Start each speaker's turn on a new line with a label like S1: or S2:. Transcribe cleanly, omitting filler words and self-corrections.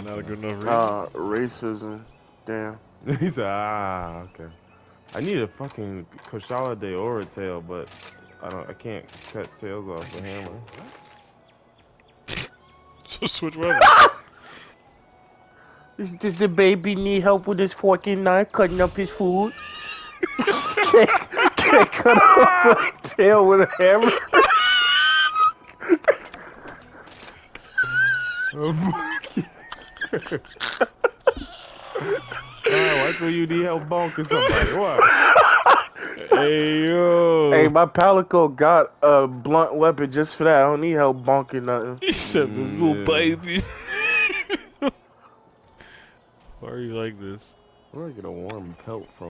S1: Not a good enough
S2: racism. Damn.
S3: He said, ah, okay. I need a fucking Koshala de Aura tail, but I can't cut tails off the hammer.
S1: So switch weapons.
S2: Does the baby need help with his fork and knife cutting up his food? can't cut off a tail with a hammer.
S3: Why do you need help bonking somebody? What?
S1: Hey, yo.
S2: Hey, my Palico got a blunt weapon just for that. I don't need help bonking nothing.
S1: He said the little baby. Why are you like this?
S3: Where do I get a warm pelt from?